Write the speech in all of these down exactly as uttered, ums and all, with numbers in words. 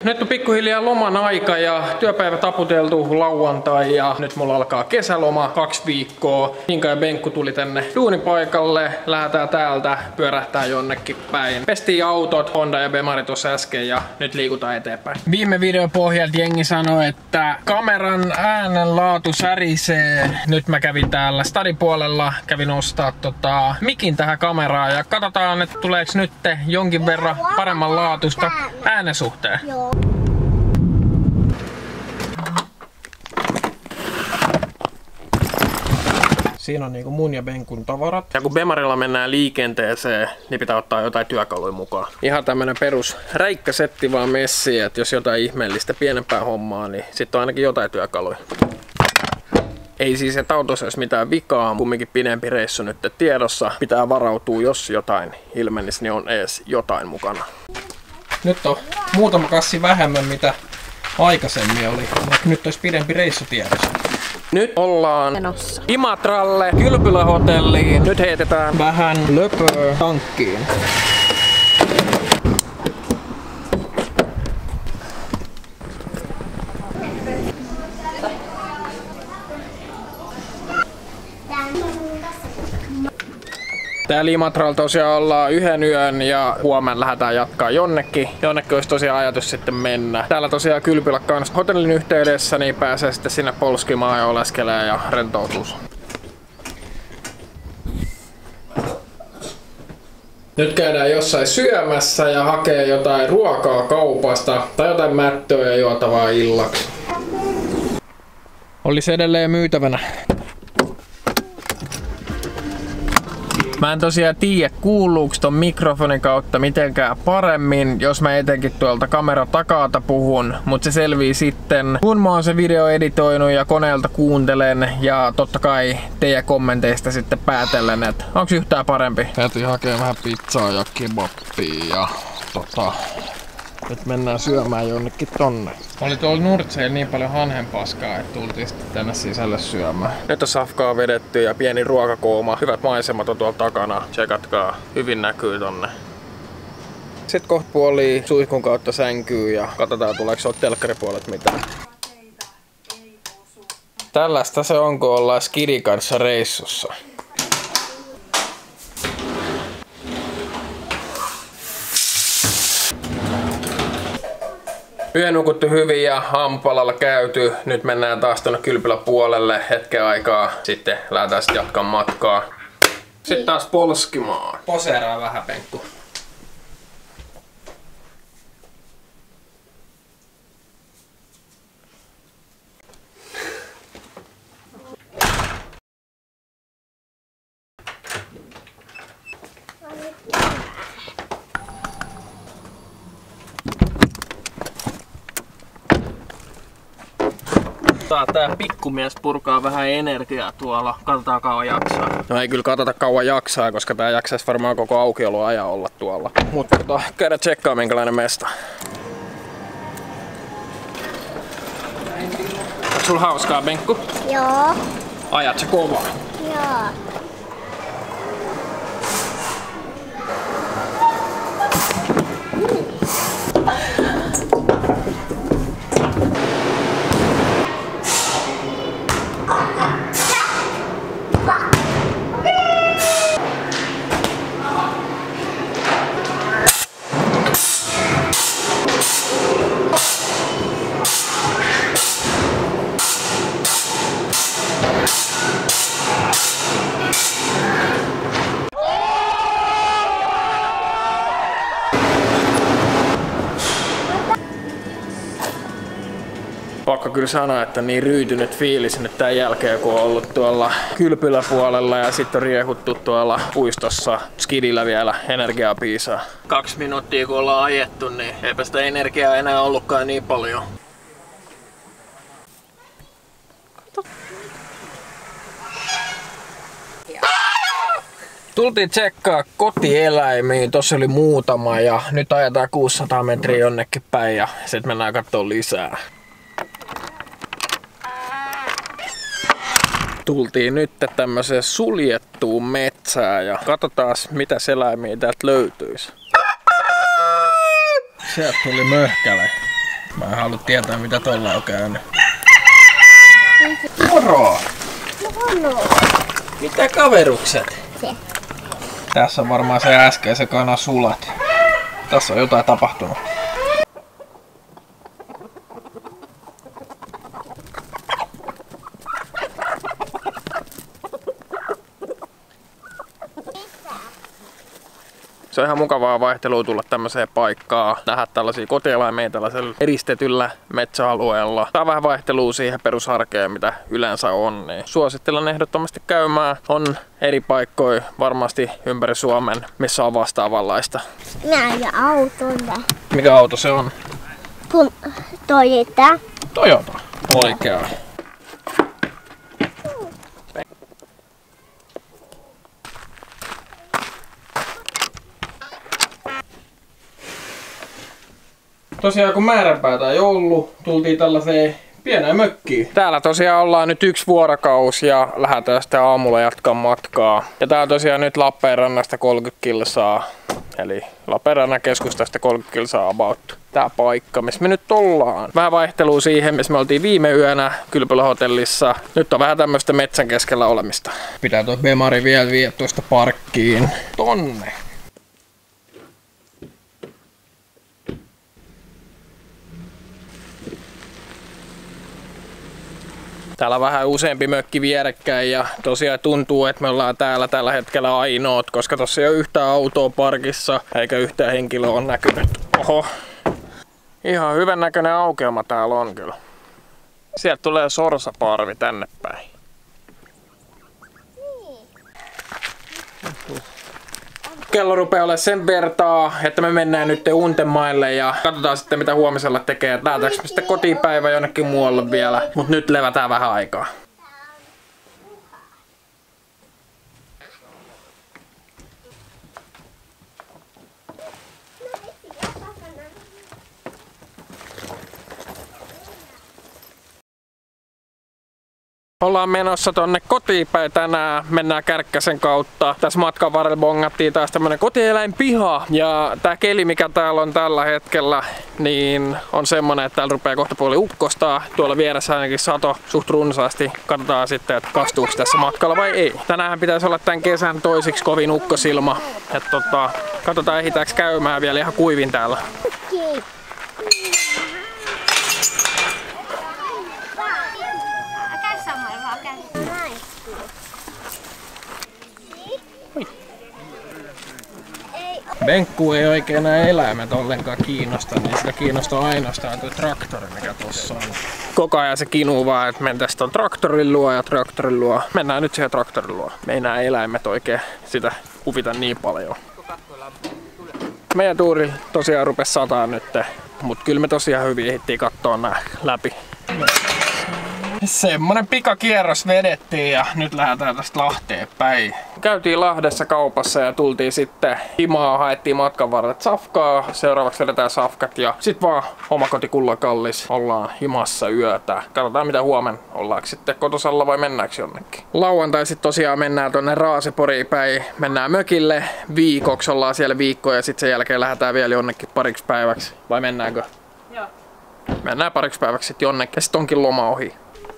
Nyt on pikkuhiljaa loman aika ja työpäivä taputeltu lauantai ja nyt mulla alkaa kesäloma kaksi viikkoa. Inka ja Benkku tuli tänne duunipaikalle. Lähdetään täältä, pyörähtää jonnekin päin. Pestiin autot, Honda ja Bemari tuossa äsken ja nyt liikutaan eteenpäin. Viime videon pohjalta jengi sanoi, että kameran äänenlaatu särisee. Nyt mä kävin täällä stadin puolella, kävin ostaa tota mikin tähän kameraan ja katsotaan, että tuleeko nyt jonkin verran paremman laatusta äänen suhteen. Joo. Siinä on niinku mun ja Benkun tavarat. Ja kun Bemarilla mennään liikenteeseen, niin pitää ottaa jotain työkaluja mukaan. Ihan tämmönen perus räikkäsetti vaan messiin, että jos jotain ihmeellistä pienempää hommaa, niin sitten on ainakin jotain työkaluja. Ei siis et autossa jos mitään vikaa, kumminkin pidempi reissu nyt tiedossa. Pitää varautua, jos jotain ilmenisi, niin on edes jotain mukana. Nyt on muutama kassi vähemmän mitä aikaisemmin oli. Nyt olisi pidempi reissu tiedossa. Nyt ollaan menossa Imatralle, kylpylähotelliin. Nyt heitetään vähän löpöä tankkiin. Täällä Imatralla tosiaan ollaan yhden yön ja huomenna lähdetään jatkaa jonnekin. Jonnekin olisi tosiaan ajatus sitten mennä. Täällä tosiaan kylpylä kanssa hotellin yhteydessä, niin pääsee sitten sinne polskimaan ja oleskelee ja rentoutuu. Nyt käydään jossain syömässä ja hakee jotain ruokaa kaupasta tai jotain mättöä ja juotavaa illaksi. Olisi edelleen myytävänä. Mä en tosiaan tiedä kuuluuko ton mikrofonin kautta mitenkään paremmin, jos mä etenkin tuolta kamera takalta puhun, mutta se selvii sitten, kun mä oon se video editoinut ja koneelta kuuntelen ja totta kai teidän kommenteista sitten päätellen, että onko yhtään parempi. Täytyy hakea vähän pizzaa ja kebappia ja tota, nyt mennään syömään jonnekin tonne. Oli tuolla Nurtseilla niin paljon hanhenpaskaa, että tultiin sitten tänne sisälle syömään. Nyt on safkaa vedetty ja pieni ruokakooma. Hyvät maisemat on tuolla takana. Tsekatkaa. Hyvin näkyy tonne. Sitten kohta puoli suihkun kautta sänkyy ja katsotaan tuleeko se telkkaripuolet mitään. Tällaista se on, kun ollaan skidin kanssa reissussa. Yö nukuttu hyvin ja aamupalalla käyty. Nyt mennään taas tuonne kylpyläpuolelle hetken aikaa. Sitten lähdetään sitten jatkaa matkaa. Sitten taas polskimaan. Poseeraa vähän, Benkku. Tää pikkumies purkaa vähän energiaa tuolla. Katsotaan kauan jaksaa. No ei kyllä katsota kauan jaksaa, koska tää jaksaisi varmaan koko aukioloajan olla tuolla. Mutta tota, käydään tsekkaa minkälainen mesta. Onko sulla hauskaa, Benkku? Joo. Ajat sä kovaa? Joo. Pakko kyllä sanoa, että niin ryytynyt fiilis nyt tämän jälkeen, kun on ollut tuolla kylpyläpuolella ja sitten on riehuttu tuolla puistossa skidillä vielä energiaa piisaa. Kaksi minuuttia kun ollaan ajettu, niin eipä sitä energiaa enää ollutkaan niin paljon. Tultiin tsekkaa kotieläimiä, tossa oli muutama ja nyt ajetaan kuusisataa metriä jonnekin päin ja sitten mennään katsomaan lisää. Tultiin nyt tämmöiseen suljettuun metsään ja katsotaan mitä eläimiä täältä löytyisi. Sieltä tuli möhkäle. Mä en halua tietää mitä tuolla on käynyt. Moro! Moro! Mitä kaverukset? Se. Tässä on varmaan se äskeisen kanan sulat. Tässä on jotain tapahtunut. Se on ihan mukavaa vaihtelua tulla tämmöiseen paikkaan, nähdä tällaisia kotieläimiä tällaisella eristetyllä metsäalueella. Tää on vähän vaihtelua siihen perusarkeen, mitä yleensä on. Niin suosittelen ehdottomasti käymään. On eri paikkoja varmasti ympäri Suomen, missä on vastaavanlaista. Mä ja autolle. Mikä auto se on? Kun Toyota. Toyota. Oikea. Tosiaan kun määränpäätä ei ollut, tultiin tällaiseen pieneen mökkiin. Täällä tosiaan ollaan nyt yksi vuorokausi ja lähdetään sitten aamulla jatkaa matkaa. Ja tää on tosiaan nyt Lappeenrannasta kolmekymmentä kilsaa. Eli Lappeenrannan keskustasta kolmekymmentä kilsaa about. Tää paikka, missä me nyt ollaan. Vähän vaihtelua siihen, missä me oltiin viime yönä Kylpylä-hotellissa. Nyt on vähän tämmöistä metsän keskellä olemista. Pitää tuo Bemari vielä viedä tuosta parkkiin. Tonne. Täällä on vähän useampi mökki vierekkäin ja tosiaan tuntuu, että me ollaan täällä tällä hetkellä ainoat, koska tossa ei ole yhtään autoa parkissa eikä yhtään henkilöä on näkynyt. Oho. Ihan hyvän näköinen aukeama täällä on kyllä. Sieltä tulee sorsaparvi tänne päin. Kello rupeaa olemaan sen vertaa, että me mennään nyt Untemaille ja katsotaan sitten mitä huomisella tekee. Lähdetäänkö me sitten kotipäivä jonnekin muualle vielä, mutta nyt levätään vähän aikaa. Ollaan menossa tonne kotiinpäin tänään, mennään Kärkkäsen kautta. Tässä matkan varrella bongattiin taas tämmönen kotieläinpiha. Ja tää keli mikä täällä on tällä hetkellä, niin on semmonen, että täällä rupeaa kohta puoli ukkostaa. Tuolla vieressä ainakin sato suht runsaasti. Katsotaan sitten, että kastuuko tässä matkalla vai ei. Tänään pitäisi olla tän kesän toisiksi kovin ukkosilma. Että tota, katsotaan ehditäänkö käymään vielä ihan kuivin täällä. Benkku ei oikein nämä eläimet ollenkaan kiinnosta, niin sitä kiinnostaa ainoastaan tuo traktori, mikä tuossa on. Koko ajan se kinuu vaan, että mentäisiin tuon traktorin luo ja traktorin luo. Mennään nyt siihen traktorin luo. Me ei nämä eläimet oikein sitä huvita niin paljon. Meidän tuuri tosiaan rupesi sataa nyt, mutta kyllä me tosiaan hyvin ehdittiin katsoa nää läpi. Semmonen pikakierros vedettiin ja nyt lähdetään tästä Lahteen päin. Käytiin Lahdessa kaupassa ja tultiin sitten himaa, haettiin matkan varrella safkaa. Seuraavaksi vedetään safkat ja sit vaan omakoti Kullakallis. Ollaan himassa yötä. Katsotaan mitä huomenna. Ollaanko sitten kotosalla vai mennäänkö jonnekin. Lauantai sit tosiaan mennään tonne Raaseporiin päin. Mennään mökille viikoksi. Ollaan siellä viikko ja sit sen jälkeen lähdetään vielä jonnekin pariksi päiväksi. Vai mennäänkö? Joo. Mennään pariksi päiväksi sit jonnekin ja sit onkin loma ohi.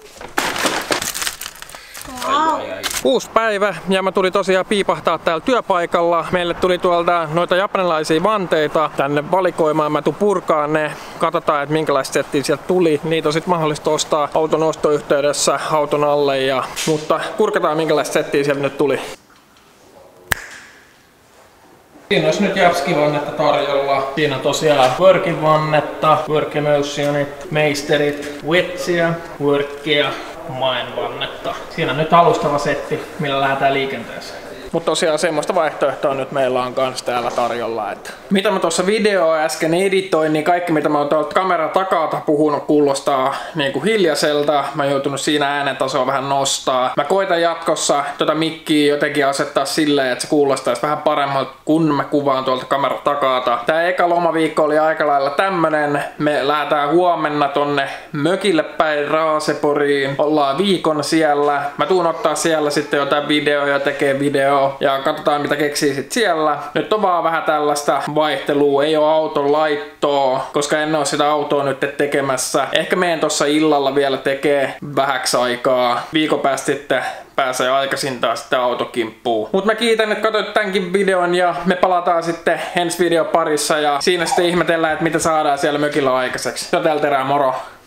Uusi päivä ja mä tulin tosiaan piipahtaa täällä työpaikalla. Meille tuli tuolta noita japanilaisia vanteita tänne valikoimaan. Mä tuun purkaan ne. Katsotaan, että minkälaista settiä sieltä tuli. Niitä on sit mahdollista ostaa auton ostoyhteydessä auton alle. Ja... Mutta kurkataan minkälaista settiä sieltä nyt tuli. Siinä olisi nyt Japski-vannetta tarjolla. Siinä on tosiaan Workin vannetta, Work Emotionit, Meisterit, Wetsiä, Workia, Main vannetta. Siinä on nyt alustava setti, millä lähdetään liikenteeseen. Mutta tosiaan semmoista vaihtoehtoa nyt meillä on kans täällä tarjolla. Että mitä mä tuossa videoa äsken editoin, niin kaikki mitä mä oon tuolta kameran takaa puhunut kuulostaa niin kuin hiljaiselta. Mä oon joutunut siinä äänentasoa vähän nostaa. Mä koitan jatkossa tota mikkiä jotenkin asettaa silleen, että se kuulostaisi vähän paremmalta kun mä kuvaan tuolta kameran takaa. Tää eka lomaviikko oli aika lailla tämmönen. Me lähdetään huomenna tonne mökille päin Raaseporiin. Ollaan viikon siellä. Mä tuun ottaa siellä sitten jotain videoja ja tekee videoa. video ja katsotaan mitä keksii sit siellä. Nyt on vaan vähän tällaista vaihtelua, ei oo auton laittoa, koska en oo sitä autoa nyt tekemässä. Ehkä meen tossa illalla vielä tekee vähäksi aikaa. Viikon päästä sitten pääsee aikaisin taas sitten autokimppuun. Mut mä kiitän, että katsoit tämänkin videon ja me palataan sitten ensi video parissa ja siinä sitten ihmetellään, että mitä saadaan siellä mökillä aikaiseksi. Jotel terää, moro!